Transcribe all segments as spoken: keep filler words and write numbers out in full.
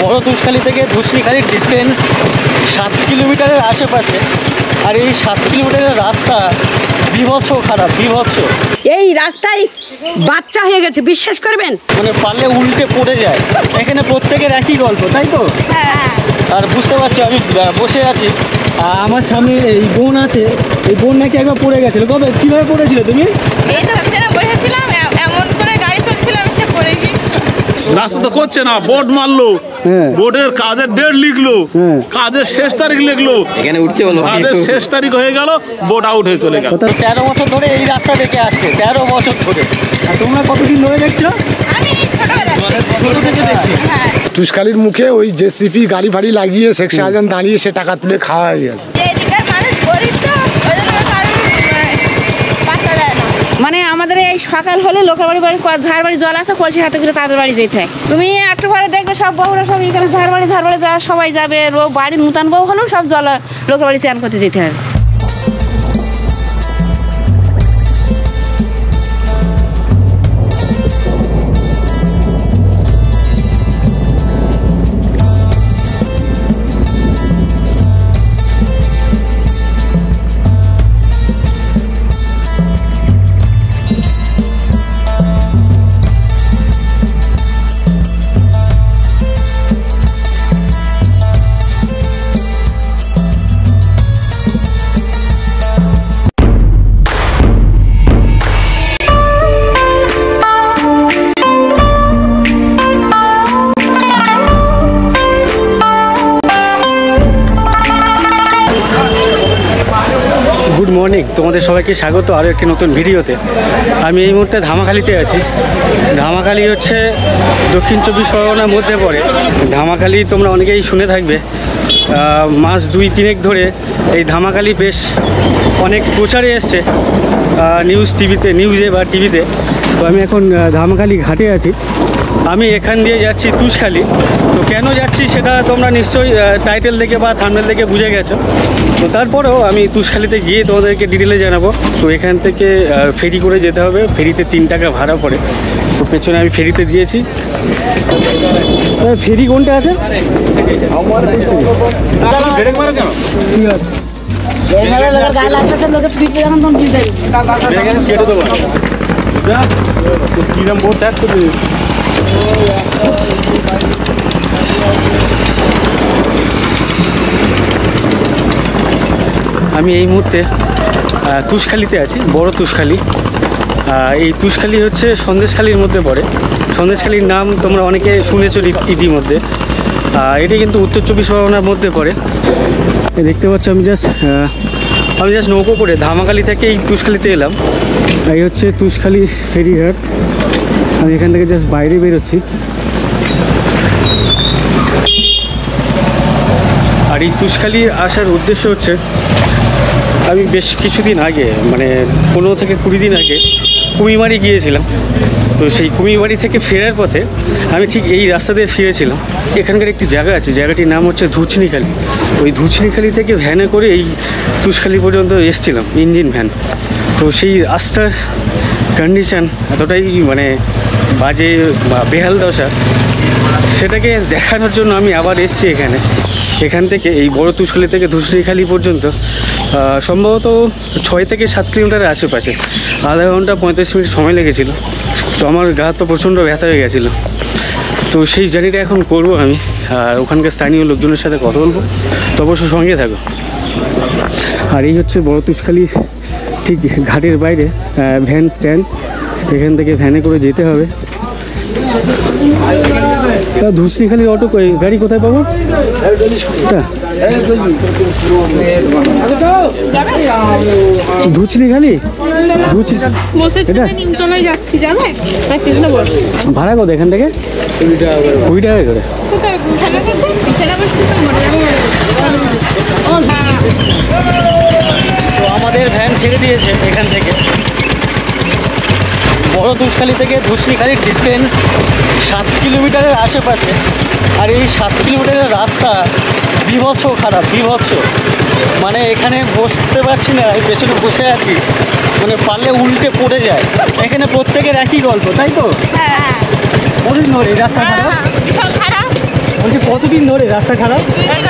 বড় তুষখালী থেকে ধুসরিখালির ডিস্টেন্স সাত কিলোমিটারের আশেপাশে, আর এই সাত কিলোমিটারের রাস্তা বিভৎস খারাপ, বিভৎস। এই রাস্তায় বাচ্চা হয়ে গেছে, বিশ্বাস করবেন, মানে পারলে উল্টে পড়ে যায়। এখানে প্রত্যেকের একই গল্প, তাই তো? আর বুঝতে পারছো আমি বসে আছি, আমার সামনে এই বোন আছে, এই বোন নাকি একবার পড়ে গেছিল। কবে কিভাবে পড়েছিল তুমি? এই তো আমি বসেছিলাম, এমন করে গাড়ি চলছিল, আমি সে পড়ে গিয়ে। রাস্তা তো করছে না, বোর্ড মারলো, বোর্ডের কাজের ডেট লিখলো, কাজের শেষ তারিখ লিখলো, এখানে উঠতে বলো, কাজের শেষ তারিখ হয়ে গেল, বোর্ড আউট হয়ে চলে গেল। তেরো বছর ধরে এই রাস্তা দেখে আসছে, তেরো বছর ধরে। আর তোমরা কতদিন ধরে দেখছো? আমি ছোট থেকে দেখছি। তুষখালীর মুখে ওই জেসিপি গাড়ি ফাড়ি লাগিয়ে শেখ শাহজাহান দাঁড়িয়ে সে টাকা তুলে খাওয়া হয়ে গেছে। মানে আমাদের এই সকাল হলে লোকের বাড়ি বাড়ি ঝাড় বাড়ি জল আছে, কলসি হাতে করে তাদের বাড়ি যেতে হয়। তুমি একটু পরে দেখবে সব বউরা সব এখানে ঝাড় বাড়ি ঝাড় বাড়ি যা সবাই যাবে, বাড়ির নূতন বউ হলেও সব জল লোকের বাড়ি চান করতে যেতে হবে। গুড মর্নিং, তোমাদের সবাইকে স্বাগত আরও একটি নতুন ভিডিওতে। আমি এই মুহূর্তে ধামাখালীতে আছি। ধামাখালী হচ্ছে দক্ষিণ চব্বিশ পরগনার মধ্যে পড়ে। ধামাখালী তোমরা অনেকেই শুনে থাকবে, মাস দুই তিনেক ধরে এই ধামাখালী বেশ অনেক প্রচারে এসছে নিউজ টিভিতে, নিউজে বা টিভিতে। তো আমি এখন ধামাখালী ঘাটে আছি। আমি এখান দিয়ে যাচ্ছি তুষখালী। তো কেন যাচ্ছি সেটা তোমরা নিশ্চয়ই টাইটেল দেখে বা থাম্বনেল দেখে বুঝে গেছো। তো তারপরেও আমি তুষখালীতে গিয়ে তোমাদেরকে ডিটেলে জানাবো। তো এখান থেকে ফেরি করে যেতে হবে, ফেরিতে তিন টাকা ভাড়া পড়ে। তো পেছনে আমি ফেরিতে দিয়েছি। ফেরি কোনটা আছে? আমি এই মুহূর্তে তুষখালীতে আছি, বড় তুষখালী। এই তুষখালী হচ্ছে সন্দেশখালীর মধ্যে পড়ে। সন্দেশখালীর নাম তোমরা অনেকে শুনেছো ইতিমধ্যে। এটি কিন্তু উত্তর চব্বিশ পরগনার মধ্যে পড়ে। দেখতে পাচ্ছ আমি জাস্ট আমি জাস্ট নৌকো করে ধামাখালী থেকে এই তুষখালীতে এলাম। এই হচ্ছে তুষখালী ফেরিঘাট। আমি এখান থেকে জাস্ট বাইরে বেরোচ্ছি। আর এই তুষখালী আসার উদ্দেশ্য হচ্ছে, আমি বেশ কিছুদিন আগে মানে পনেরো থেকে কুড়ি দিন আগে কুমিরমারি গিয়েছিলাম। তো সেই কুমিরমারি থেকে ফেরার পথে আমি ঠিক এই রাস্তা দিয়ে ফিরেছিলাম। এখানকার একটি জায়গা আছে, জায়গাটির নাম হচ্ছে ধুচনিখালী। ওই ধুচনিখালী থেকে ভ্যানে করে এই তুষখালী পর্যন্ত এসেছিলাম, ইঞ্জিন ভ্যান। তো সেই রাস্তার কন্ডিশান এতটাই মানে বাজে বা বেহাল দশা, সেটাকে দেখানোর জন্য আমি আবার এসেছি এখানে। এখান থেকে এই বড় তুষখালী থেকে ধুসরিখালী পর্যন্ত সম্ভবত ছয় থেকে সাত কিলোমিটারের আশেপাশে আধা ঘন্টা পঁয়তাল্লিশ মিনিট সময় লেগেছিলো। তো আমার গা তো প্রচণ্ড ব্যথা হয়ে গেছিলো। তো সেই জার্নিটা এখন করবো আমি, আর ওখানকার স্থানীয় লোকজনের সাথে কথা বলবো। তো অবশ্য সঙ্গে থাকো। আর এই হচ্ছে বড় তুষখালী ঠিক ঘাটের বাইরে ভ্যান স্ট্যান্ড। এখান থেকে ভ্যানে করে যেতে হবে। ধুসরিখালীর অটো গাড়ি কোথায় পাবো? ধুচনিখালী ভাড়া কত এখান থেকে? কুড়ি টাকা করে। তো আমাদের ভ্যান ছেড়ে দিয়েছে এখান থেকে। বড় তুষখালী থেকে ধুসরিখালীর ডিস্টেন্স সাত কিলোমিটারের আশেপাশে, আর এই সাত কিলোমিটারের রাস্তা বিভৎস খারাপ, বিভৎস। মানে এখানে বসতে পারছি না, এই পেছনে বসে আছি, মানে পারলে উল্টে পড়ে যায়। এখানে প্রত্যেকের একই গল্প, তাই তো? হ্যাঁ, এই রাস্তা খারাপ, ভীষণ খারাপ। বলছি কতদিন ধরে রাস্তা খারাপ?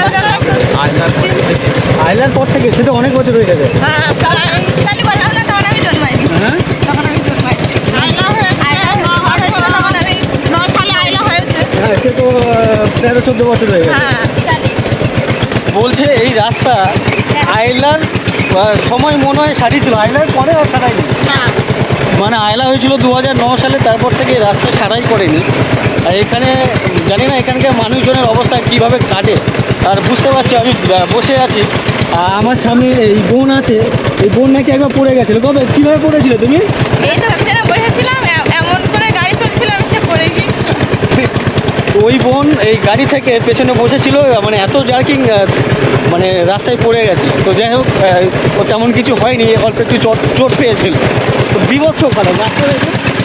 আইলার পর থেকে, সে তো অনেক বছর হয়ে গেছে। হ্যাঁ, তালি বললাম না, তখন আমি জন্মাইনি। হ্যাঁ তখন আমি জন্মাইনি। আইলা হয়েছে, আইলা হয়েছে, তখন আমি নয় সালে আইলা হয়েছে। হ্যাঁ, সে তো তেরো চোদ্দো বছর হয়ে গেছে। হ্যাঁ, তালি। বলছে এই রাস্তা আইলার আহ, সময় মনে হয় সারিয়েছিল, আইলার পরে আর সারাইনি। না, মানে আয়লা হয়েছিল দু হাজার ন সালে, তারপর থেকে এই রাস্তা সারাই করেনি। আর এখানে জানি না এখানকার মানুষজনের অবস্থা কীভাবে কাটে। আর বুঝতে পারছো আমি আহ, বসে আছি, আর আমার সামনে এই বোন আছে, এই বোন নাকি একবার পড়ে গেছিলো। কবে কীভাবে পড়েছিল তুমি? এই তো পিছনে বসেছিলাম, এ- এমন করে গাড়ি চলছিল, আমি সে পড়ে গিয়েছিলাম। ওই বোন এই গাড়ি থেকে পেছনে বসেছিল, মানে এত জার্কিং, মানে রাস্তায় পড়ে গেছে। তো যাই হোক, আহ, ও তেমন কিছু হয়নি, অল্প একটু চোট চোট পেয়েছিল। তো বিভৎস খারাপ রাস্তা হয়েছে।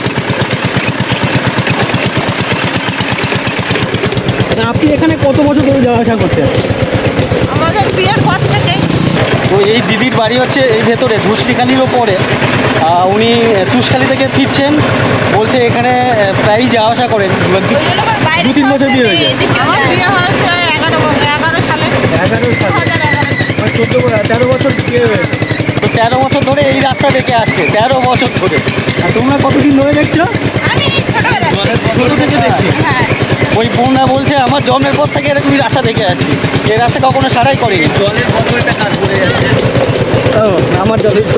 আপনি এখানে কত বছর ধরে যাওয়া আসা করছেন? আমাদের বিয়ের পর থেকেই। তো এই দিদির বাড়ি হচ্ছে এই ভেতরে ধুসরিখালিরও পরে। আহ, উনি তুষখালি থেকে ফিরছেন, বলছে এখানে আহ, প্রায়ই যাওয়া আসা করেন। ওই জন্য আমার বাইরে দু তিন বছর বিয়ে হয়েছে। আমার বিয়ে হয়েছে এগারো বছর, এগারো সালে। এগারো দু হাজার এগারো সালে। চোদ্দো তেরো বছর বিয়ে হয়েছে। তো তেরো বছর ধরে এই রাস্তা দেখে আসছে, তেরো বছর ধরে। আর তোমরা কতদিন ধরে দেখছো? আমি ছোটবেলা ছোট থেকে দেখছি। হ্যাঁ, ওই বোনরা বলছে আমার জন্মের পর থেকে এরকমই রাস্তা দেখে আসছি, এই রাস্তা কখনো সারাই করেনি। জলের বদলটা কাজ করে যাচ্ছে। ও আমার জলের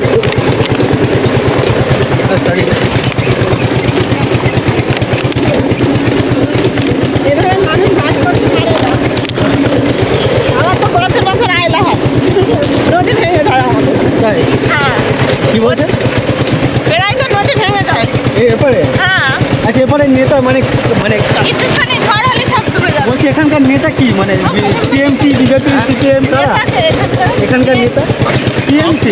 এভাবে মানুষ বাস করতে পারে না। আমার তো বছর বছর আইলা হয়, নদী ভেঙে যায় আমাদের। তাই হ্যাঁ, কি বলছে? বেড়াই তো নদী ভেঙে যায়। এই এরপরে হ্যাঁ, আচ্ছা, এরপরে নেতা মানে মানে একটুখানি ঝড় হলে সব ডুবে যাবে। বলছি এখানকার নেতা কি, মানে টিএমসি, বিজেপি, সিপিএম, তারা এটাকে এখানকার এখানকার নেতা টিএমসি?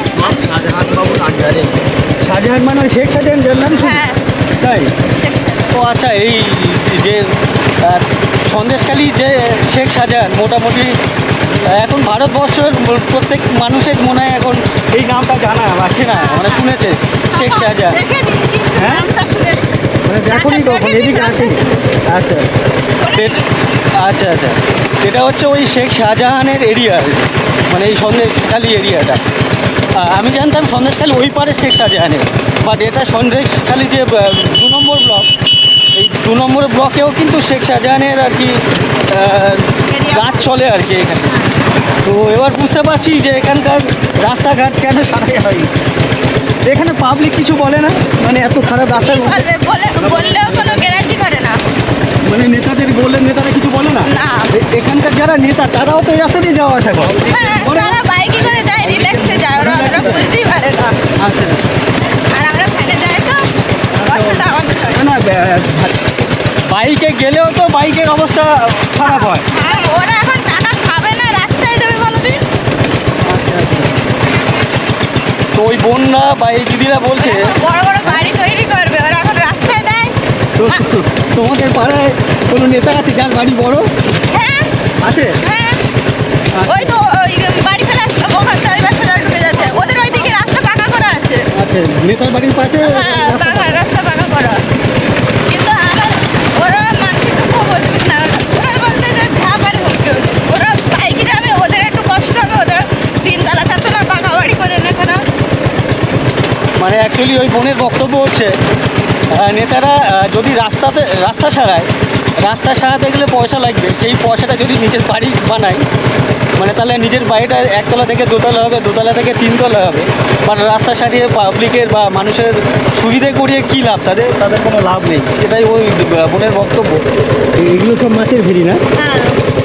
শাহজাহান মানে ওই শেখ শাহজাহান যার নাম শুনি। হ্যাঁ, তাই? ও আচ্ছা, এই যে আহ, সন্দেশখালী যে শেখ শাহজাহান, মোটামুটি আহ, এখন ভারতবর্ষের প্রত্যেক মানুষের মনে হয় এখন এই নামটা জানা আছে না, মানে শুনেছে শেখ শাহজাহান। দেখে নিচ্ছি, হ্যাঁ? নামটা শুনেছি। মানে দেখুনি কখন, এদিকে আসেনি। আচ্ছা এ- আচ্ছা আচ্ছা, এটা হচ্ছে ওই শেখ শাহজাহানের এরিয়া, মানে এই সন্দেশখালী এরিয়াটা। আহ, আমি জানতাম সন্দেশখালী ওই পারে শেখ শাহজাহানের, বাট এটা সন্দেশখালী যে আহ, দু নম্বর ব্লক, এই দু নম্বর ব্লকেও কিন্তু শেখ শাহজাহানের আর কি আহ, রাজ চলে আর কি এখানে। তো এবার বুঝতে পারছি যে এখানকার রাস্তাঘাট কেন সারাই হয়নি। এখানে পাবলিক কিছু বলে না, মানে এত খারাপ রাস্তা, কি করবে? বলে বললেও কোনো গ্যারান্টি করে না। মানে নেতাদের বললেন, নেতারা কিছু বলে না। না। এ- এখানকার যারা নেতা তারাও তো এই রাস্তা দিয়ে যাওয়া আসা করে। হ্যাঁ, বলে না? তারা বাইকে করে যায়, রিল্যাক্সে যায়, ওরা অতটা বুঝতেই পারে না। আচ্ছা আর আমরা ফেলে যাই তো কষ্টটা আমাদের হয়। না, না, বে- বাইকে গেলেও তো বাইকের অবস্থা খারাপ হয়। হ্যাঁ, ওরা এখন টাকা খাবে না, রাস্তায় দেবে বলো তুমি। তো ওই বোনরা বা এই দিদিরা বলছে, এখন বড় বড় বাড়ি তৈরি করবে, ওরা এখন রাস্তায় দেয়। তো তোমাদের পাড়ায় কোনো নেতা আছে যার বাড়ি বড় হ্যাঁ, আছে? হ্যাঁ, ওই তো ওই বাড়ি ফেলে আসলে ওখান থেকে বাসা জল ঢুকে যাচ্ছে, ওদের ওই দিকে রাস্তা পাকা করা আছে। আচ্ছা, নেতার বাড়ির পাশে হ্যাঁ, রাস্তা পাকা রাস্তা পাকা করা। কিন্তু আমার ওরা মানসিক দুঃখ বলতে না, ওরা বলতে যে যা পারে হোক কেউ। ওরা বাইকে যাবে, ওদের একটু কষ্ট হবে, ওদের তিনতলা চারতলা পাকা বাড়ি করে না কেন। মানে অ্যাকচুয়ালি ওই বোনের বক্তব্য হচ্ছে আহ, নেতারা আহ, যদি রাস্তাতে রাস্তা সারায়, রাস্তা সারাতে গেলে পয়সা লাগবে, সেই পয়সাটা যদি নিজের বাড়ি বানায়, মানে তাহলে নিজের বাড়িটা একতলা থেকে দোতলা হবে, দোতলা থেকে তিনতলা হবে। মানে রাস্তা সারিয়ে পাবলিকের বা মানুষের সুবিধে করিয়ে কী লাভ, তাদের তাদের কোনো লাভ নেই। এটাই ওই আহ, বোনের বক্তব্য। এগুলো সব মাছের ভেরি না? হ্যাঁ,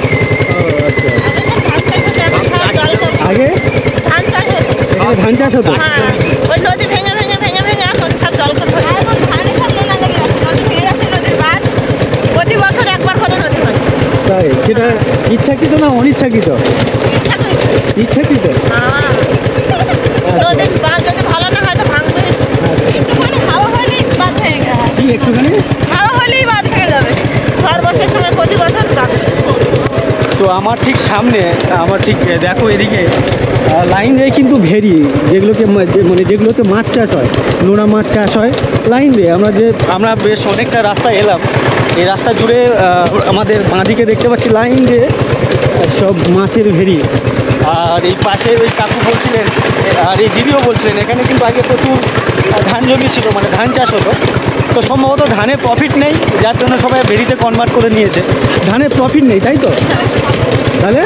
আগে ধান চাষ হতো। এখানে ধান চাষ হতো। হ্যাঁ, ওই নদী ভেঙে ভেঙে ভেঙে ভেঙে এখন সব জল করে ফেলে। এখন ধানের সব নোনা লেগে যাচ্ছে, নদী ভেঙে যাচ্ছে, নদীর বাঁধ প্রতি বছর একবার করে নদী হয়। তাই? সেটা ইচ্ছাকৃত না অনিচ্ছাকৃত? ইচ্ছা করেছে। ইচ্ছাকৃত। হ্যাঁ, নদীর বাঁধ যদি ভালো না হয় তো ভাঙবে। একটুখানি হাওয়া হলেই বাঁধ ভেঙে গেছে। কি একটুখানি? হাওয়া হলেই বাঁধ ভেঙে যাবে। ঝড় বর্ষার সময় প্রতি বছর বাঁধ ভেঙে। তো আমার ঠিক সামনে, আমার ঠিক দেখো এদিকে লাইন দেয় কিন্তু ভেরি, যেগুলোকে মা- যে- মানে যেগুলোতে মাছ চাষ হয়, নোনা মাছ চাষ হয়, লাইন দিয়ে আমরা যে আমরা বেশ অনেকটা রাস্তা এলাম, এই রাস্তা জুড়ে আহ, আমাদের বাঁদিকে দেখতে পাচ্ছি লাইন দিয়ে সব মাছের ভেড়ি। আর এই পাশে ওই কাকু বলছিলেন আর এই দিদিও বলছিলেন এখানে কিন্তু আগে প্রচুর ধান জমি ছিল, মানে ধান চাষ হতো। তো সম্ভবত ধানে প্রফিট নেই, যার জন্য সবাই ভেড়িতে কনভার্ট করে নিয়েছে। ধানে প্রফিট নেই, তাই তো? তাহলে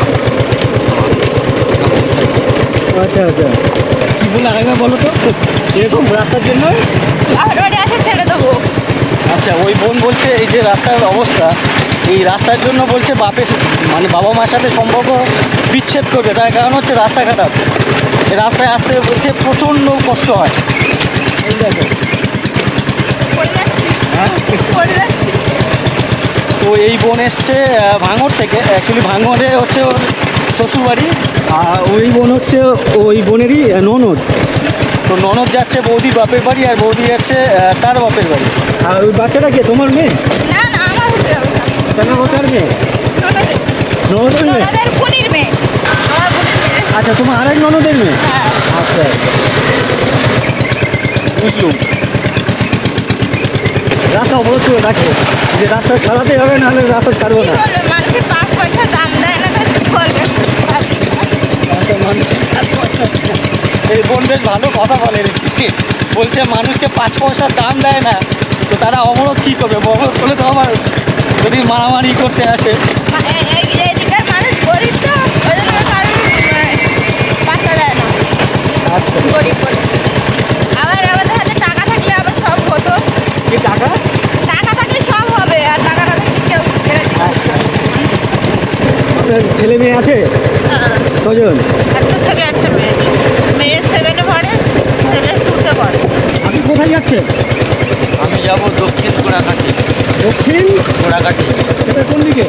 আচ্ছা আচ্ছা, কী বলে আরেকবার বলো তো, এরকম রাস্তার জন্য? বাপের বাড়ি আসে ছেড়ে দেবো। আচ্ছা, ওই বোন বলছে এই যে রাস্তার অবস্থা, এই রাস্তার জন্য বলছে বাপের মানে বাবা মার সাথে সম্পর্ক বিচ্ছেদ করবে, তার কারণ হচ্ছে রাস্তা খারাপ। এই রাস্তায় আসতে বলছে প্রচণ্ড কষ্ট হয়। এই দেখো, পড়ে যাচ্ছি হ্যাঁ, পড়ে যাচ্ছি। তো এই বোন এসছে আহ, ভাঙড় থেকে। অ্যাকচুয়ালি ভাঙড়ে হচ্ছে ওর শ্বশুরবাড়ি, আর ওই বোন হচ্ছে ওই বোনেরই আহ, ননদ। তো ননদ যাচ্ছে বৌদির বাপের বাড়ি, আর বৌদি যাচ্ছে আহ, তার বাপের বাড়ি। আর ওই বাচ্চাটা কে, তোমার মেয়ে? না না, আমার হতে যাবে না। কেন ওটার মেয়ে? ননদের ননদের মেয়ে? ননদের খুনির মেয়ে, আমার বোনের মেয়ে। আচ্ছা, তোমার আরেক ননদের মেয়ে? হ্যাঁ। আচ্ছা, বুঝলুম। রাস্তা অবরোধ করে রাখবো, যে রাস্তা ছাড়াতে হবে, নাহলে রাস্তা ছাড়বো কি না। বলবে, মানুষের পাঁচ পয়সা দাম দেয় না, তাহলে কি করবে? আচ্ছা, মানুষ- এই বোন বেশ ভালো কথা বলে রে। বলছে মানুষকে পাঁচ পয়সার দাম দেয় না, তো তারা অবরোধ কী করবে? অবরোধ করলে তো আমার যদি মারামারি করতে আসে। মা- এই- এই- এইদিকের মানুষ গরিব তো, ওই জন্য কারোর আহ, পাত্তা দেয় না, আচ্ছা, গরিব বলে। আবার আমাদের হাতে টাকা থাকলে আবার সব হতো। কি টাকা? টাকা থাকলে সব হবে, আর টাকা না থাকলে কেউ ছেড়ে দিবে না। আচ্ছা, আপনার ছেলে মেয়ে আছে কজন? একটা ছেলে একটা মেয়ে, মেয়ে সেভেনে পড়ে, ছেলে টুতে পড়ে। আপনি কোথায় যাচ্ছেন? আমি যাব দক্ষিণ গোড়াকাঠি। দক্ষিণ গোড়াকাঠি এটা কোন দিকে?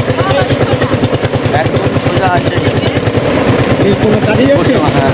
একদম সোজা আছে। এই কোনো কাজে যাচ্ছে? হ্যাঁ,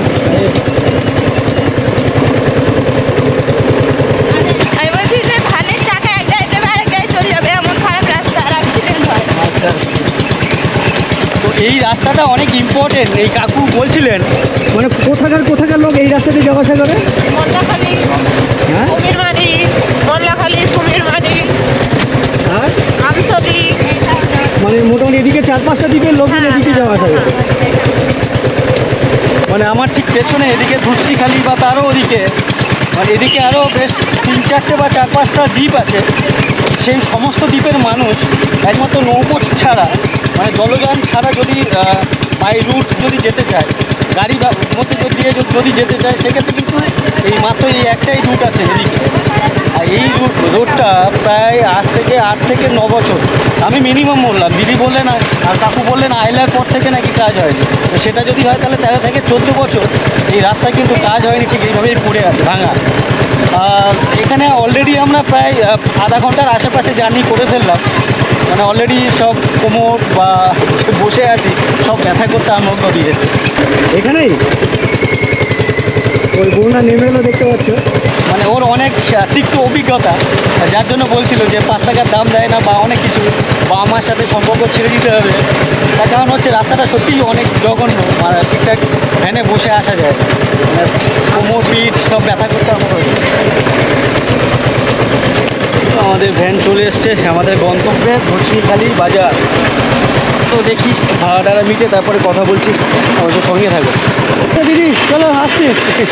আমি বলছি যে ধানের টাকা এক জায়গায় দেবে, আরেক জায়গায় চলে যাবে, এমন খারাপ রাস্তা, আর অ্যাক্সিডেন্ট হয়। আচ্ছা, তো এই রাস্তাটা অনেক ইম্পর্টেন্ট। এই কাকু বলছিলেন মানে কোথাকার কোথাকার লোক এই রাস্তা দিয়ে যাওয়া আসা করে? মোল্লাখালী, হ্যাঁ, কুমিরমারি, মোল্লাখালী, কুমিরমারি, হ্যাঁ, আমতলি। মানে মোটামুটি এদিকে চার পাঁচটা দ্বীপের লোকজন এদিকে যাওয়া আসা করে। মানে আমার ঠিক পেছনে এদিকে ধুচটিখালি বা তারও ওদিকে, মানে এদিকে আরও বেশ তিন চারটে বা চার পাঁচটা দ্বীপ আছে। সেই সমস্ত দ্বীপের মানুষ একমাত্র নৌকো ছাড়া, মানে জলযান ছাড়া যদি বাই রুট যদি যেতে চায়, গাড়ি বা মধ্যে দিয়ে যদি যদি যেতে চায়, সেক্ষেত্রে কিন্তু এই মাত্র এই একটাই রুট আছে এদিকে। আর এই রুট রোডটা প্রায় আজ থেকে আট থেকে ন বছর, আমি মিনিমাম বললাম, দিদি বললেন আর কাকু বললেন আইলার পর থেকে নাকি কাজ হয়নি। তো সেটা যদি হয় তাহলে তেরো থেকে চোদ্দো বছর এই রাস্তা কিন্তু কাজ হয়নি, ঠিক এইভাবেই পড়ে আছে ভাঙা। আর এখানে অলরেডি আমরা প্রায় আহ, আধা ঘন্টার আশেপাশে জার্নি করে ফেললাম। মানে অলরেডি সব কোমর বা যে বসে আছি সব ব্যথা করতে আরম্ভ করে দিয়েছে। এখানেই ওই বন্যা নেমে এলো, দেখতে পাচ্ছ। মানে ওর অনেক তিক্ত অভিজ্ঞতা, যার জন্য বলছিল যে পাঁচ টাকার দাম দেয় না বা অনেক কিছু, বা আমার সাথে সম্পর্ক ছেড়ে দিতে হবে। তার কারণ হচ্ছে রাস্তাটা সত্যিই অনেক জঘন্য, মানে ঠিকঠাক ভ্যানে বসে আসা যায় না। মানে কোমর পিঠ সব ব্যথা করতে আরম্ভ করে। আমাদের ভ্যান চলে এসছে আমাদের গন্তব্যে ধুচনিখালি বাজার। তো দেখি ভাড়া টাড়া মিটে তারপরে কথা বলছি, অবশ্য সঙ্গে থাকবে। দিদি চলো আসছি।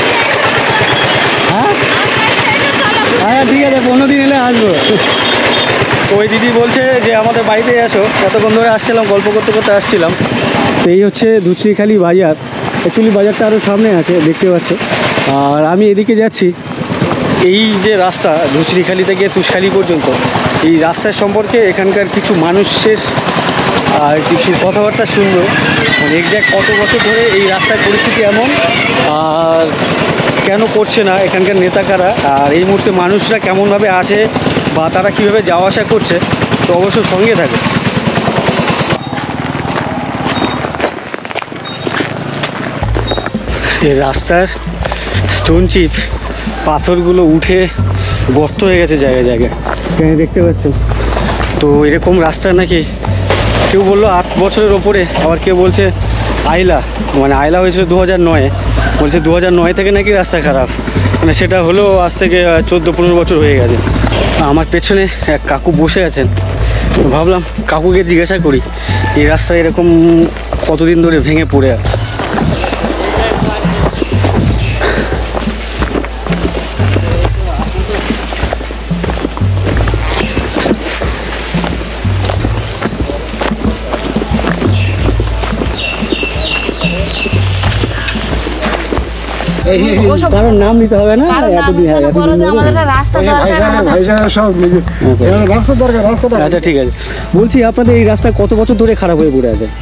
হ্যাঁ হ্যাঁ ঠিক আছে, পনেরো দিন এলে আসবো। ওই দিদি বলছে যে আমাদের বাড়িতে আসো, এতক্ষণ ধরে আসছিলাম, গল্প করতে করতে আসছিলাম। তো এই হচ্ছে ধুচনিখালি বাজার। অ্যাকচুয়ালি বাজারটা আরও সামনে আছে, দেখতে পাচ্ছ। আর আমি এদিকে যাচ্ছি। এই যে রাস্তা ধুচনিখালি থেকে তুষখালি পর্যন্ত, এই রাস্তার সম্পর্কে এখানকার কিছু মানুষের আর কিছু কথাবার্তা শুনলো, মানে এক্স্যাক্ট কত বছর ধরে এই রাস্তার পরিস্থিতি এমন, আর কেন করছে না এখানকার নেতা কারা, আর এই মুহূর্তে মানুষরা কেমনভাবে আসে বা তারা কীভাবে যাওয়া আসা করছে। তো অবশ্য সঙ্গে থাকে। এই রাস্তার স্টোন চিপ পাথরগুলো উঠে গর্ত হয়ে গেছে জায়গায় জায়গায়, এখানে দেখতে পাচ্ছেন। তো এরকম রাস্তা নাকি কেউ বললো আট বছরের ওপরে, আবার কেউ বলছে আইলা, মানে আইলা হয়েছিল দু হাজার নয়ে, বলছে দু হাজার নয় থেকে নাকি রাস্তা খারাপ। মানে সেটা হলো আজ থেকে চোদ্দো পনেরো বছর হয়ে গেছে। আমার পেছনে এক কাকু বসে আছেন, তো ভাবলাম কাকুকে জিজ্ঞাসা করি এই রাস্তা এরকম কতদিন ধরে ভেঙে পড়ে আছে। কারণ নাম নিতে হবে না, এতদিন হ্যাঁ আচ্ছা ঠিক আছে। বলছি আপনাদের এই রাস্তা কত বছর ধরে খারাপ হয়ে পড়ে আছে?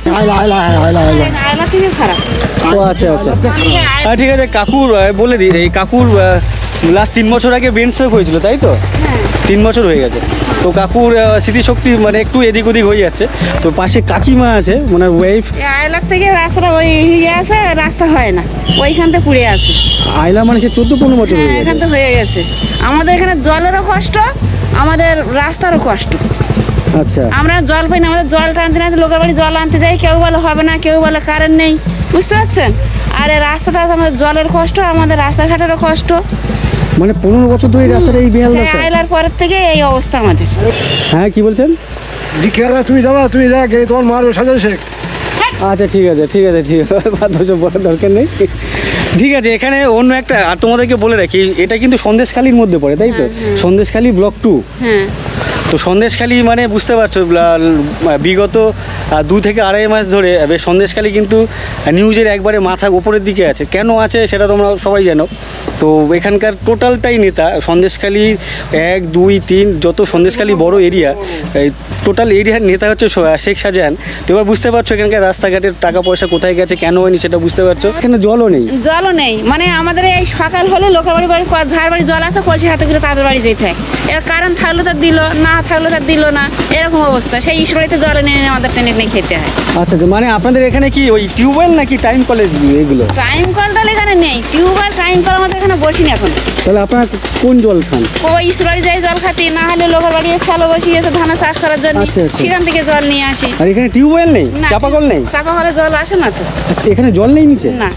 আয়লা থেকে খারাপ। ও আচ্ছা আচ্ছা হ্যাঁ ঠিক আছে। কাকুর আহ, বলে দিই, এই কাকুর লাস্ট তিন বছর আগে ব্রেন স্ট্রোক হয়েছিল তাই তো? তিন বছর হয়ে গেছে। তো কাকুর আহ, স্মৃতিশক্তি মানে একটু এদিক ওদিক হয়ে যাচ্ছে। তো পাশে কাকিমা আছে মানে ওয়াইফ। আয়লার থেকে রাস্তাটা ওই হয়ে আছে, রাস্তা হয় না, ওইখান থেকে পুড়ে আছে। আইলা মানে সে চোদ্দো পনেরো বছর হয়ে এখান গেছে। থেকে হয়ে গেছে। আমাদের এখানে জলেরও কষ্ট, আমাদের রাস্তারও কষ্ট। আচ্ছা আমরা জল পাই না, আমাদের জল টানতে না লোকের বাড়ি জল আনতে যাই, কেউ বলে হবে না, কেউ বলে কারেন্ট নেই, বুঝতে পারছেন? আর এই রাস্তাটা আমাদের জলের কষ্ট, আমাদের রাস্তাঘাটেরও কষ্ট। মানে পনেরো বছর ধরে এই রাস্তাটা এই বেহাল দশা। আইলার পরের থেকে এই অবস্থা আমাদের। হ্যাঁ কি বলছেন? তুমি যাবা, তুমি যা গেলে তোমার মারবে সাজা শেখ। আচ্ছা ঠিক আছে ঠিক আছে ঠিক আছে ধৈর্য বলার দরকার নেই। ঠিক আছে, এখানে অন্য একটা আর তোমাদেরকে বলে রাখি, এটা কিন্তু সন্দেশখালির মধ্যে পড়ে তাই তো? Sandeshkhali block two. হ্যাঁ তো সন্দেশখালি মানে বুঝতে পারছো বিগত দু থেকে আড়াই মাস ধরে বেশ সন্দেশখালি কিন্তু নিউজের একবারে মাথা উপরের দিকে আছে। কেন আছে সেটা তোমরা সবাই জানো। তো এখানকার টোটালটাই নেতা সন্দেশখালি এক দুই তিন যত সন্দেশখালি বড় এরিয়া, এই টোটাল এরিয়ার নেতা হচ্ছে শেখ শাহজাহান। তো এবার বুঝতে পারছো এখানকার রাস্তাঘাটের টাকা পয়সা কোথায় গেছে, কেন হয়নি সেটা বুঝতে পারছো। এখানে জলও নেই, জলও নেই। মানে আমাদের এই সকাল হলে লোকের বাড়ি বাড়ি ঝাড় বাড়ি জল আছে, কলসি হাতে করে তাদের বাড়ি যেতে হয়। এর কারণ থাকলে তো দিল না, থাকলে তার দিল না, এরকম অবস্থা। সেই ঈশ্বরীতে জল এনে এনে আমাদের টেনে নিয়ে খেতে হয়। আচ্ছা আচ্ছা মানে আপনাদের এখানে কি ওই টিউবওয়েল নাকি টাইম কলেজ এগুলো? টাইম কলটা এখানে নেই, টিউবওয়েল টাইম কল আমাদের এখানে বসিনি এখন। তাহলে আপনারা কোন জল খান? ওই ঈশ্বরবাড়ি যাই জল খাতি, না হলে লোকের বাড়ি শ্যালো বসিয়েছে ধান চাষ করার জন্য, আচ্ছা, আচ্ছা। সেখান থেকে জল নিয়ে আসি। আর এখানে টিউবওয়েল নেই, চাপা কল নেই? চাপা কলে জল আসে না তো। এখানে জল নেই নিচে? না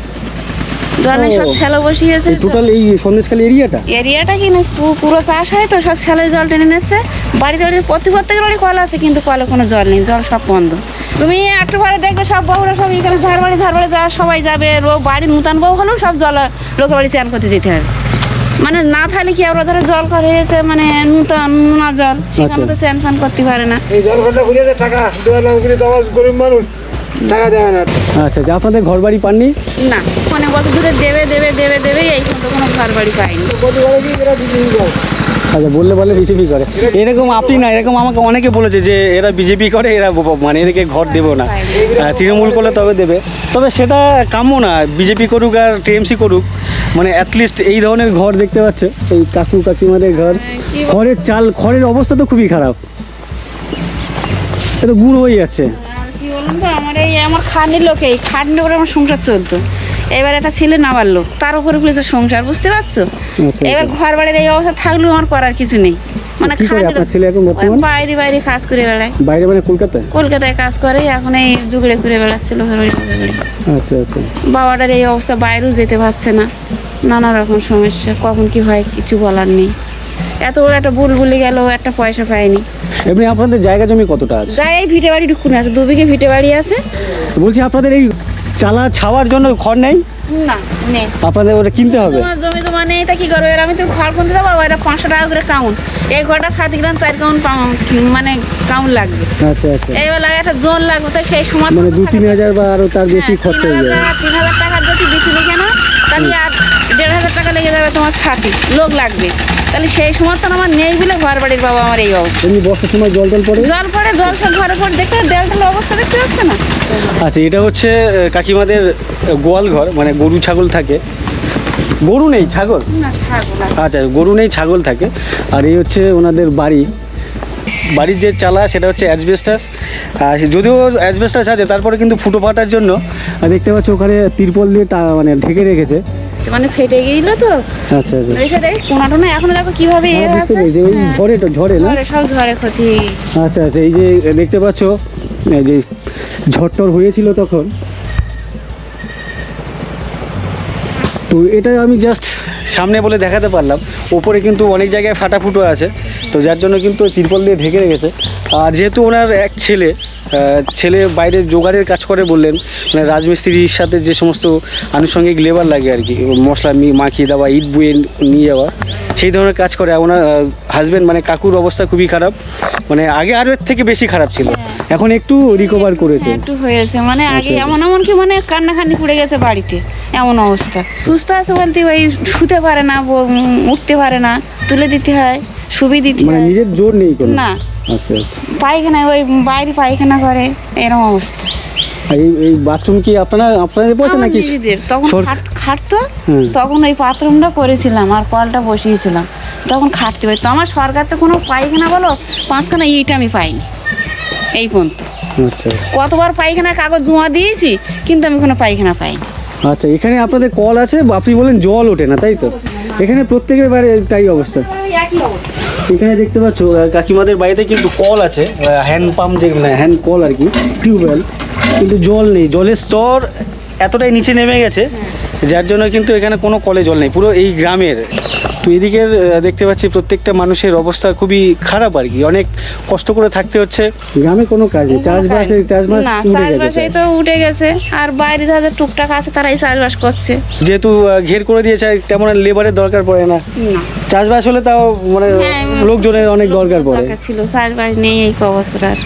জল নেই, সব ও। শ্যালো বসিয়েছে। টোটাল এই সন্দেশখালি এরিয়াটা এরিয়াটা কি না পু- পুরো চাষ হয় তো, সব ছেলে জল টেনে নিচ্ছে। বাড়িতে বাড়িতে প্রতি প্রত্যেকের বাড়ি কল আছে, কিন্তু কলে কোনো জল নেই, জল সব বন্ধ। তুমি একটু পরে দেখবে সব বউরা সব এখানে ঝাড় বাড়ি ঝাড় বাড়ি যাওয়া সবাই যাবে। বাড়ি নূতন বউ হলেও সব জল লোকের বাড়ি চান করতে যেতে হবে। মানে না থাকলে কি আমরা ধরো জল করা হয়েছে মানে নূতন নোনা জল, সেখানে তো চান ফান করতে পারে না। এই জল ঘন্টা ঘুরিয়ে টাকা দেওয়া না, কিন্তু আমার গরিব মানুষ টাকা দেয় না। আচ্ছা আচ্ছা আপনাদের ঘর বাড়ি পাননি? না অনেক বছর ধরে দেবে দেবে দেবে দেবে এই তো কোনো ঘর বাড়ি পাইনি। আচ্ছা বললে বলে বিজেপি করে এরকম, আপনি না এরকম আমাকে অনেকে বলেছে যে এরা বিজেপি করে, এরা মানে এদেরকে ঘর দেবো না, আহ, তৃণমূল করলে তবে দেবে। তবে সেটা কাম্য না, বিজেপি করুক আর টিএমসি করুক, মানে অ্যাটলিস্ট এই ধরনের ঘর দেখতে পাচ্ছে এই কাকু কাকিমাদের ঘর। খড়ের চাল, খড়ের অবস্থা তো খুবই খারাপ, এটা গুঁড়ো হয়ে যাচ্ছে। কি বলুন তো, আমার এই আমার খাটনির লোক, এই খাটনি করে আমার সংসার চলতো। এবার একটা ছেলে নামার লোক, তার উপরে খুলেছে সংসার, বুঝতে পারছো? আচ্ছা, এবার আচ্ছা। ঘর বাড়ির এই অবস্থা থাকলেও আমার করার কিছু নেই। মানে কি করে খাটনির- আপনার ছেলে এখন বর্তমানে? ওই বাইরে বাইরে কাজ করে বেড়ায়, বাইরে মানে কলকাতায়? কলকাতায় কাজ করে, এখন এই জুগড়ে করে বেড়াচ্ছে লোকের বাড়ি লোকের বাড়ি। আচ্ছা আচ্ছা বাবাটার এই অবস্থা, বাইরেও যেতে পারছে না, নানা রকম সমস্যা, কখন কি হয় কিছু বলার নেই। এত বড় একটা বুলবুলি গেল, একটা পয়সা পায়নি। এমনি আপনাদের জায়গা জমি কতটা আছে? যাই এই ভিটে বাড়ি ঢুকুন আছে, দু বিঘে ভিটে বাড়ি আছে। বলছি আপনাদের এই চালা ছাওয়ার জন্য খড় নেই? না নেই, আপনাদের ওটা কিনতে হবে? তোমার জমি তোমার নেই, তা কি করবো? এর আমি তো ঘর কিনতে যাবো, এটা পাঁচশো টাকা করে কাউন্ট। এই ঘরটা সাত গ্রাম চার কাউন্ট মানে কাউন্ট লাগবে। আচ্ছা আচ্ছা এইবার লাগে একটা জোন লাগবে, তো সেই সময় মানে দু তিন হাজার বা আরো তার বেশি হ্যাঁ, খরচা তিন হয়ে হাজার যাবে। টাকা, তিন হাজার টাকা যদি বেশি লিখে না, তাহলে আর দেড় হাজার টাকা লেগে যাবে তোমার ছাতি, লোক লাগবে। তাহলে সেই সময় তো আমার নেই বলে ঘর বাড়ির বাবা আমার এই অবস্থা। এমনি বর্ষার সময় জল টল পড়ে? জল পড়ে, জল সব ঘরে পড়ে, দেখতে দেড় টাল অবস্থা দেখতে পাচ্ছে না। আচ্ছা এটা হচ্ছে আহ, কাকিমাদের আহ, গোয়াল ঘর, মানে গরু ছাগল থাকে। গরু নেই, ছাগল? না ছাগল আছে। আচ্ছা গরু নেই, ছাগল থাকে। আর এই হচ্ছে ওনাদের বাড়ি, বাড়ির যে চালা সেটা হচ্ছে অ্যাসবেস্টাস। আর যদিও অ্যাসবেস্টাস আছে, তারপরে কিন্তু ফুটো ফাটার জন্য আহ, দেখতে পাচ্ছ ওখানে তিরপল দিয়ে টা- মানে ঢেকে রেখেছে। মানে ফেটে গেছিল তো, আচ্ছা আচ্ছা এই সাথে কোনা টোনা এখনো দেখো কিভাবে এ হ্যাঁ, বুঝতে আছে। পেরেছি, ওই হ্যাঁ, ঝড়ে তো ঝড়ে না? ঝড়ে, সব ঝড়ে ক্ষতি। আচ্ছা আচ্ছা এই যে দেখতে পাচ্ছ এই যে ঝড়টর হয়েছিল তখন, তো এটা আমি জাস্ট সামনে বলে দেখাতে পারলাম, ওপরে কিন্তু অনেক জায়গায় ফাটা ফুটো আছে, তো যার জন্য কিন্তু তিরপল দিয়ে ঢেকে রেখেছে। আর যেহেতু ওনার এক ছেলে আহ, ছেলে বাইরে জোগাড়ের কাজ করে বললেন, মানে রাজমিস্ত্রির সাথে যে সমস্ত আনুষঙ্গিক লেবার লাগে আর কি, মশলা মি- মাখিয়ে দেওয়া, ইট বুয়ে নিয়ে যাওয়া, সেই ধরনের কাজ করে। আর ওনার হাজব্যান্ড মানে কাকুর অবস্থা খুবই খারাপ, মানে আগে আরও এর থেকে বেশি খারাপ ছিল, এখন একটু রিকভার করেছে। হ্যাঁ, একটু হয়েছে, মানে আগে আচ্ছা। এমন এমন কি মানে কান্নাকান্নি পড়ে গেছে বাড়িতে, এমন অবস্থা। সুস্থ আছে বলতে ওই শুতে পারে না, ব- উম, উঠতে পারে না, তুলে দিতে হয়, শুবি দিতে মানে হয়। নিজের জোর নেই কোনো? না, আচ্ছা আচ্ছা। পায়খানা ওই বাইরে পায়খানা করে, এরকম অবস্থা। আর এই এই বাথরুম কি আপনারা আপনাদের পয়সা আমার নাকি নিজেদের তখন সর- খাট- খাটতো, হুম। তখন ওই বাথরুমটা করেছিলাম আর কলটা বসিয়েছিলাম, তখন খাটতে পারি। তো আমার সরকার তো কোনো পায়খানা বলো পাঁচখানা ইট আমি পাইনি এই পর্যন্ত। আচ্ছা কতবার পায়খানা কাগজ জমা দিয়েছি, কিন্তু আমি কোনো পায়খানা পাইনি। আচ্ছা। এখানে আপনাদের কল আছে, আপনি বলেন জল ওঠে না, তাই তো? এখানে প্রত্যেকের বাড়ি তাই অবস্থা। ওই একই অবস্থা। এখানে দেখতে পাচ্ছ আহ, কাকিমাদের বাড়িতে কিন্তু কল আছে, হ্যান্ড পাম্প, যে হ্যান্ড কল আর কি, টিউবওয়েল, কিন্তু জল নেই। জলের স্তর এতটাই নিচে নেমে গেছে, যার জন্য কিন্তু এখানে কোনো কলে জল নেই পুরো এই গ্রামের। তো এদিকের আহ, দেখতে পাচ্ছি প্রত্যেকটা মানুষের অবস্থা খুবই খারাপ আর কি, অনেক কষ্ট করে থাকতে হচ্ছে। গ্রামে কোনো কাজ নেই, চাষবাসে চাষবাস না, উঠে গেছে চাষবাসেই প্রায়। তো উঠে গেছে, আর বাইরে যাদের টুকটাক আছে তারাই চাষবাস করছে। যেহেতু আহ, ঘের করে দিয়েছে, তেমন লেবারের দরকার পড়ে না। না, চাষবাস হলে তাও মানে হ্যাঁ, লোকজনের অনেক দরকার পড়ে। দরকার ছিল, চাষবাস নেই এই ক বছর। আর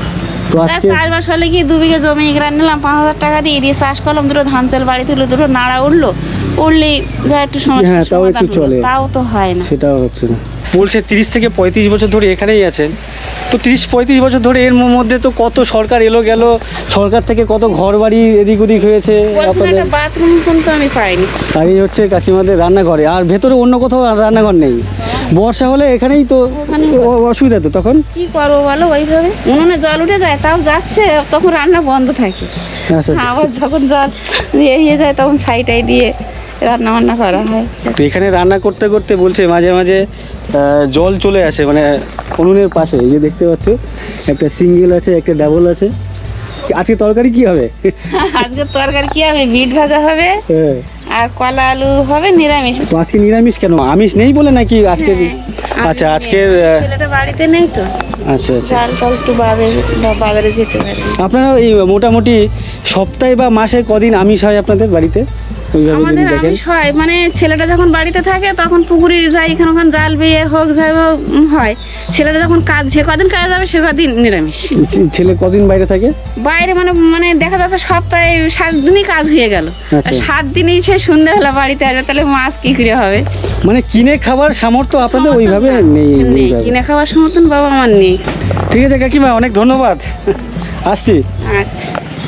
তো আজকে চাষবাস হলে কি দু বিঘে জমি এগরান নিলাম, পাঁচ হাজার টাকা দিয়ে দিয়ে চাষ করলাম, দুটো ধান চাল বাড়ি তুলো, দুটো নাড়া উঠলো, উঠলেই যা একটু সমস্যা হ্যাঁ, তাও একটু চলে। তাও তো হয় না। সেটাও হচ্ছে না। বলছে তিরিশ থেকে পঁয়ত্রিশ বছর ধরে এখানেই আছেন, তো তিরিশ পঁয়ত্রিশ বছর ধরে এর মধ্যে তো কত সরকার এলো গেল, সরকার থেকে কত ঘর বাড়ি এদিক ওদিক হয়েছে বলছেন আপনাদের। একটা বাথরুম কিন্তু আমি পাইনি। আর এই হচ্ছে কাকিমাদের রান্নাঘরে, আর ভেতরে অন্য কোথাও আর রান্নাঘর নেই। বর্ষা হলে এখানেই তো ওখানেই অ- অসুবিধা তো তখন। কি করবো বলো, ওইভাবে উনুনে জল উঠে যায়, তাও যাচ্ছে, তখন রান্না বন্ধ থাকে। আচ্ছা আচ্ছা। আবার যখন জল এড়িয়ে যায় তখন সাইডাই দিয়ে রান্না বান্না করা হয়। তো এখানে রান্না করতে করতে বলছে মাঝে মাঝে আহ, জল চলে আসে, মানে উনুনের পাশে। এই যে দেখতে পাচ্ছ, একটা সিঙ্গেল আছে, একটা ডাবল আছে। আজকে তরকারি কি হবে? আজকে তরকারি কি হবে, বিট ভাজা হবে হ্যাঁ। আর কলা আলু হবে, নিরামিষ। তো আজকে নিরামিষ কেন? আমিষ নেই বলে নাকি আজকে? হ্যাঁ, আচ্ছা, আমিষ আজকের নেই। আহ, ছেলেটা বাড়িতে নেই তো, আচ্ছা আচ্ছা। চাল টাল একটু বাজারে বা- বাজারে যেতে পারে। আপনারা এই মোটামুটি সপ্তাহে বা মাসে কদিন আমিষ হয় আপনাদের বাড়িতে ওইভাবে যদি আমাদের দেখেন? আমিষ হয়, মানে ছেলেটা যখন বাড়িতে থাকে তখন পুকুরে যাই, এখানে ওখানে জাল বেয়ে হোক যাই হোক উম, হয়। ছেলেটা যখন কাজ, যে কদিন কাজ যাবে সে কদিন নিরামিষ। ছে- ছেলে কদিন বাইরে থাকে? বাইরে মানে মানে দেখা যাচ্ছে সপ্তাহে সাত দিনই কাজ হয়ে গেল, আচ্ছা। আর সাত দিনই সে সন্ধ্যাবেলা বাড়িতে আসবে, তাহলে মাছ কি করে হবে? মানে কিনে খাবার সামর্থ্য আপনাদের ওইভাবে নেই? নেই, ওইভাবে। কিনে খাওয়ার সমর্থন বাবা আমার নেই। ঠিক আছে কাকিমা, অনেক ধন্যবাদ, আসছি। আচ্ছা,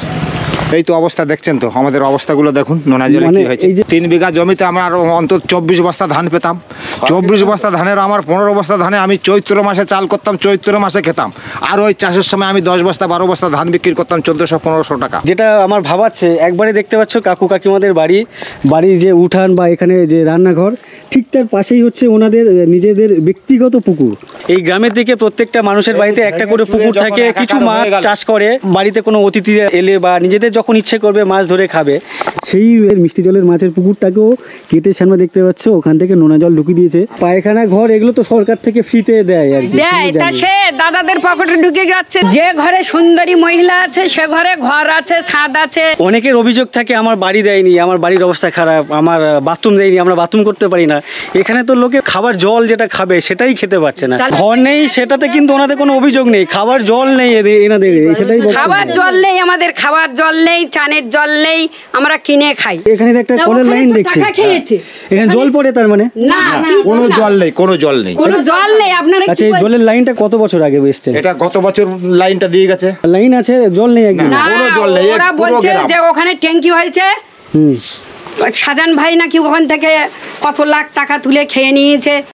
এই তো অবস্থা দেখছেন তো, আমাদের অবস্থাগুলো দেখুন, নোনা জলে মানে কি হয়েছে। এই যে- তিন বিঘা জমিতে আমার অন্তত চব্বিশ বস্তা ধান পেতাম। চব্বিশ বস্তা ধানের আমার পনেরো বস্তা ধানে আমি চৈত্র মাসে চাল করতাম, চৈত্র মাসে খেতাম। আর ওই চাষের সময় আমি দশ বস্তা বারো বস্তা ধান বিক্রি করতাম চোদ্দোশো পনেরোশো টাকা। যেটা আমার ভাবাচ্ছে, একবারে দেখতে পাচ্ছ কাকু কাকিমাদের বাড়ি, বাড়ির যে উঠান বা এখানে যে রান্নাঘর, ঠিক তার পাশেই হচ্ছে ওনাদের আহ, নিজেদের ব্যক্তিগত পুকুর। এই গ্রামের দিকে প্রত্যেকটা মানুষের বাড়িতে একটা করে পুকুর থাকে, কিছু মাছ চাষ করে, বাড়িতে কোনো অতিথি এলে বা নিজেদের যখন ইচ্ছে করবে মাছ ধরে খাবে, সেই মিষ্টি জলের মাছের পুকুরটাকেও কেটে সামনে দেখতে পাচ্ছ, ওখান থেকে নোনা জল ঢুকিয়ে দিয়েছে। পায়খানা ঘর এগুলো তো সরকার থেকে ফ্রিতে দেয় আর কি, দেয়, তুমি তা জানো। সে দাদাদের পকেটে ঢুকে যাচ্ছে। যে ঘরে সুন্দরী মহিলা আছে সে ঘরে ঘর আছে, ছাদ আছে। অনেকের অভিযোগ থাকে আমার বাড়ি দেয়নি, আমার বাড়ির অবস্থা খারাপ, আমার বাথরুম দেয়নি, আমরা বাথরুম করতে পারি না। এখানে তো লোকে খাবার জল যেটা খাবে সেটাই খেতে পারছে না। ঘর নেই সেটাতে কিন্তু ওনাদের কোনো অভিযোগ নেই, খাবার জল নেই এদের, এনাদের সেটাই বক্তব্য। খাবার জল নেই, আমাদের খাবার জল নেই, চানের জল নেই, আমরা কিনে খাই। এখানে তো একটা কলের লাইন দেখছি, টাকা খেয়েছে এখানে জল পড়ে তার মানে? না, কোনো জল নেই, কোনো জল নেই। কোনো জল নেই। আপনারা আচ্ছা, কি এই বলছেন? জলের লাইনটা কত বছর আগে এসছে? এটা গত বছর লাইনটা দিয়ে গেছে। লাইন আছে, জল নেই একদম? না, কোনো জল নেই, ওরা পুরো বলছে গ্রাম। যে ওখানে ট্যাঙ্কি হয়েছে, হুম। সাজান ভাই নাকি ওখান থেকে কত লাখ টাকা তুলে খেয়ে নিয়েছে।